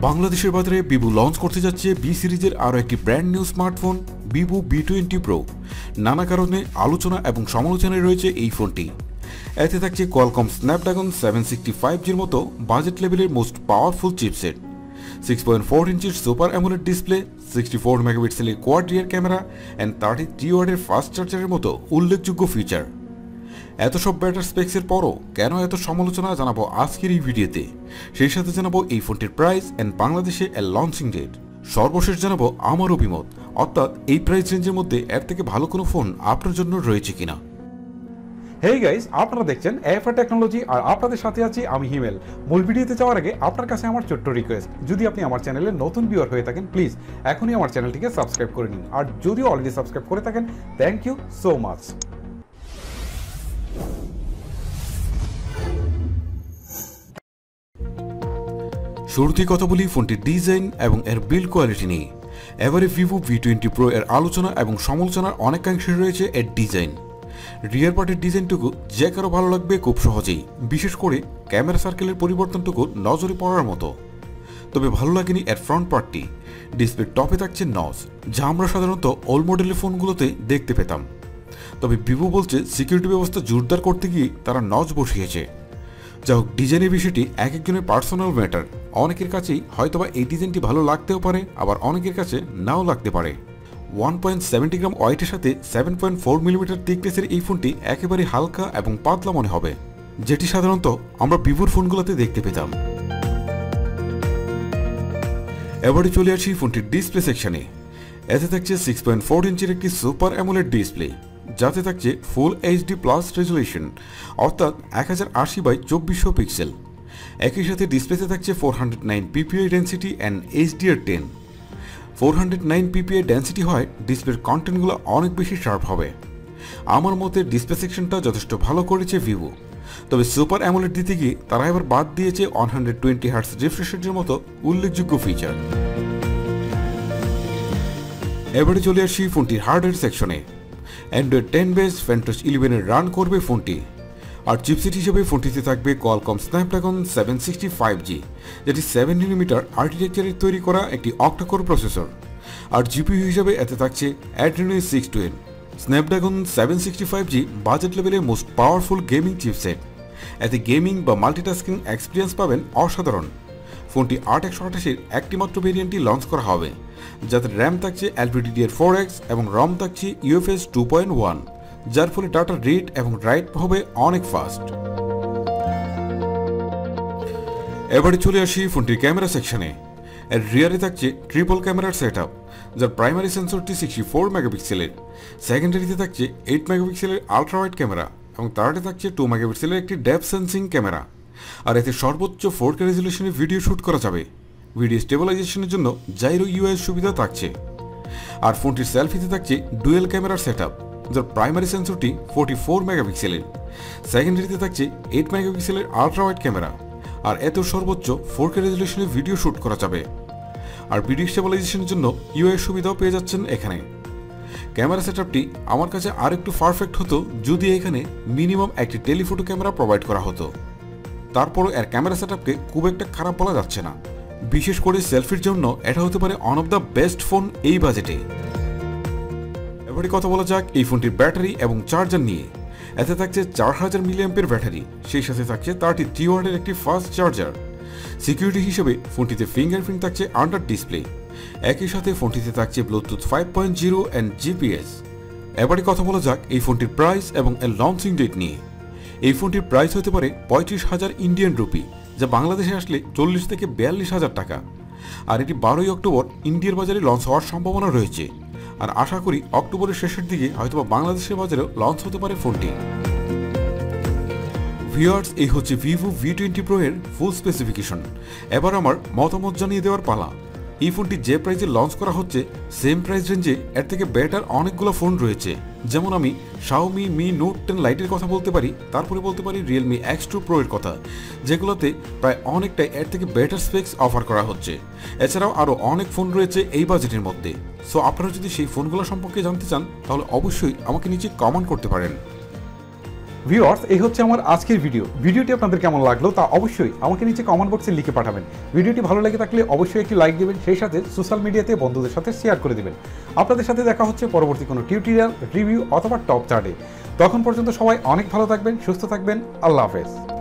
বাংলাদেশের বাজারে Vivo launch করতে যাচ্ছে বি সিরিজের আরও একটি brand new smartphone Vivo V20 Pro। নানা কারণে আলোচনা এবং সমালোচনায় রয়েছে এই ফোনটি। এতে থাকছে কোয়ালকম স্ন্যাপড্রাগন 765G'র মতো বাজেট লেভেলের মোস্ট পাওয়ারফুল চিপসেট, 6.4 ইঞ্চির সুপার অ্যামোলেড ডিসপ্লে, 64 মেগাপিক্সেলের কোয়াড রিয়ার ক্যামেরা অ্যান্ড 33 ওয়াটের ফাস্ট চার্জারের মতো উল্লেখযোগ্য ফিচার। এত সব ব্যাটার স্পেক্সের পরও কেন এত সমালোচনা জানাবো আজকের এই ভিডিওতে। সেই সাথে জানাবো এই ফোনটির প্রাইস অ্যান্ড বাংলাদেশে এর লঞ্চিং ডেট। সর্বশেষ জানাবো আমার অভিমত, অর্থাৎ এই প্রাইস রেঞ্জের মধ্যে এর থেকে ভালো কোনো ফোন আপনার জন্য রয়েছে কিনা। হেই গাইস, আপনারা দেখছেন এফআর টেকনোলজি আর আপনাদের সাথে আছি আমি হিমেল। মূল ভিডিওতে যাওয়ার আগে আপনার কাছে আমার ছোট্ট রিকোয়েস্ট, যদি আপনি আমার চ্যানেলে নতুন ভিউয়ার হয়ে থাকেন প্লিজ এখনই আমার চ্যানেলটিকে সাবস্ক্রাইব করে নিন, আর যদি অলরেডি সাবস্ক্রাইব করে থাকেন থ্যাংক ইউ সো মাচ। শুরুতেই কথা বলি ফোনটির ডিজাইন এবং এর বিল্ড কোয়ালিটি নিয়ে। এবারে ভিভো V20 Pro এর আলোচনা এবং সমালোচনার অনেকাংশে রয়েছে এর ডিজাইন। রিয়ার পার্টের ডিজাইনটুকু যে কারো ভালো লাগবে খুব সহজেই, বিশেষ করে ক্যামেরা সার্কেলের পরিবর্তনটুকু নজরে পড়ার মতো। তবে ভালো লাগেনি এর ফ্রন্ট পার্টটি। ডিসপ্লের টপে থাকছে নজ, যা আমরা সাধারণত ওল্ড মডেলের ফোনগুলোতে দেখতে পেতাম। তবে ভিভো বলছে সিকিউরিটি ব্যবস্থা জোরদার করতে গিয়ে তারা নজ বসিয়েছে। যা হোক, ডিজাইনের বিষয়টি এক একজনের পার্সোনাল ম্যাটার। অনেকের কাছেই হয়তোবা এই ডিজাইনটি ভালো লাগতেও পারে, আবার অনেকের কাছে নাও লাগতে পারে। 1.70 গ্রাম ওয়েটের সাথে 7.4 মিলিমিটার থিকনেসের এই ফোনটি একেবারে হালকা এবং পাতলা মনে হবে, যেটি সাধারণত আমরা ভিভোর ফোনগুলোতে দেখতে পেতাম। এবারে চলে আসি ফোনটির ডিসপ্লে সেকশনে। এতে থাকছে 6.4 ইঞ্চির একটি সুপার অ্যামোলেড ডিসপ্লে, যাতে থাকছে ফুল HD+ রেজুলেশন, অর্থাৎ 1080x2400 পিক্সেল। একই সাথে ডিসপ্লেতে থাকছে 409 ppi density and HDR10। 409 ppi density হয় ডিসপ্লের কন্টেন্টগুলো অনেক বেশি শার্প হবে। আমার মতে ডিসপ্লে সেকশনটা যথেষ্ট ভালো করেছে ভিভো। তবে সুপার অ্যামোলেড দিতে গিয়ে তারা এবার বাদ দিয়েছে 120 হার্টজ রিফ্রেশ রেটের মতো উল্লেখযোগ্য ফিচার। এবারে চলে আসি ফোনটির হার্ডওয়্যার সেকশনে। অ্যান্ড্রয়েড 10 বেস ফ্যান্টস 11 রান করবে ফোনটি, আর চিপসেট হিসেবে ফোনটিতে থাকবে কোয়ালকম স্ন্যাপড্রাগন 765G, যেটি 7nm আর্কিটেকচারের তৈরি করা একটি অক্টাকোর প্রসেসর। আর জিপিইউ হিসেবে এতে থাকছে Adreno 612। Snapdragon 765G budget level most powerful gaming chipset. এতে গেমিং বা মাল্টিটাস্কিং এক্সপিরিয়েন্স পাবেন অসাধারণ। ফোনটি 8128-এর একটি মাত্র ভেরিয়েন্টটি লঞ্চ করা হবে, যাতে র্যাম থাকছে LPDDR4X এবং রম থাকছে UFS 2.1, যার ফলে ডাটা রিড এবং রাইট হবে অনেক ফাস্ট। এবারে চলে আসি ফোনটির ক্যামেরা সেকশনে। এর রিয়ারে থাকছে ট্রিপল ক্যামেরার সেটআপ, যার প্রাইমারি সেন্সরটি 64 মেগাপিক্সেলের, সেকেন্ডারিতে থাকছে 8 মেগাপিক্সেলের আলট্রা ওয়াইড ক্যামেরা এবং থার্ডে থাকছে 2 মেগাপিক্সেলের একটি ডেপথ সেন্সিং ক্যামেরা। আর এতে সর্বোচ্চ 4K রেজুলেশনে ভিডিও শ্যুট করা যাবে। ভিডিও স্টেবিলাইজেশনের জন্য জাইরো UI সুবিধা থাকছে। আর ফোনটির সেলফিতে থাকছে ডুয়েল ক্যামেরার সেটআপ, যার প্রাইমারি সেন্সরটি 44 মেগাপিক্সেলের, সেকেন্ডারিতে থাকছে 8 মেগাপিক্সেলের আলট্রা ওয়াইড ক্যামেরা। আর এত সর্বোচ্চ 4K রেজুলেশনে ভিডিও শ্যুট করা যাবে। আর ভিডিও স্টেবিলাইজেশনের জন্য UI সুবিধাও পেয়ে যাচ্ছেন এখানে। ক্যামেরা সেটআপটি আমার কাছে আর একটু পারফেক্ট হতো যদি এখানে মিনিমাম একটি টেলিফোটো ক্যামেরা প্রোভাইড করা হতো। তারপরও এর ক্যামেরা সেটআপকে খুব একটা খারাপ বলা যাচ্ছে না। বিশেষ করে সেলফির জন্য এটা হতে পারে one of the best phone এই বাজেটে। এবারে কথা বলা যাক এই ফোনটির ব্যাটারি এবং চার্জার নিয়ে। এতে থাকছে 4000 মিলিঅ্যাম্পের ব্যাটারি, সেই সাথে থাকছে 33 ওয়াটের একটি ফাস্ট চার্জার। সিকিউরিটি হিসেবে ফোনটিতে ফিঙ্গারপ্রিন্ট থাকছে আন্ডার ডিসপ্লে। একই সাথে ফোনটিতে থাকছে ব্লুটুথ 5.0 অ্যান্ড GPS। এবারে কথা বলা যাক এই ফোনটির প্রাইস এবং এর লঞ্চিং ডেট নিয়ে। এই ফোনটির প্রাইস হতে পারে 35,000 ইন্ডিয়ান রুপি, যা বাংলাদেশে আসলে 40 থেকে 42,000 টাকা। আর এটি 12ই অক্টোবর ইন্ডিয়ার বাজারে লঞ্চ হওয়ার সম্ভাবনা রয়েছে। আর আশা করি অক্টোবরের শেষের দিকে হয়তোবা বাংলাদেশের বাজারেও লঞ্চ হতে পারে ফোনটি। ভিউয়ার্স, এই হচ্ছে ভিভো V20 Pro এর ফুল স্পেসিফিকেশন। এবার আমার মতামত জানিয়ে দেওয়ার পালা। এই ফোনটি যে প্রাইসে লঞ্চ করা হচ্ছে, সেম প্রাইস রেঞ্জে এর থেকে বেটার অনেকগুলো ফোন রয়েছে। যেমন আমি Xiaomi Mi Note 10 লাইটের কথা বলতে পারি, তারপরে বলতে পারি Realme X2 Pro এর কথা, যেগুলোতে প্রায় অনেকটাই এর থেকে বেটার স্পেক্স অফার করা হচ্ছে। এছাড়াও আরও অনেক ফোন রয়েছে এই বাজেটের মধ্যে। সো আপনারা যদি সেই ফোনগুলো সম্পর্কে জানতে চান তাহলে অবশ্যই আমাকে নিচে কমেন্ট করতে পারেন। ভিউয়ার্স, এই হচ্ছে আমার আজকের ভিডিওটি আপনাদের কেমন লাগলো তা অবশ্যই আমাকে নিচে কমেন্ট বক্সে লিখে পাঠাবেন। ভিডিওটি ভালো লেগে থাকলে অবশ্যই একটি লাইক দিবেন, সেই সাথে সোশ্যাল মিডিয়াতে বন্ধুদের সাথে শেয়ার করে দিবেন। আপনাদের সাথে দেখা হচ্ছে পরবর্তী কোনো টিউটোরিয়াল, রিভিউ অথবা টপ চার্টে। তখন পর্যন্ত সবাই অনেক ভালো থাকবেন, সুস্থ থাকবেন। আল্লাহ হাফেজ।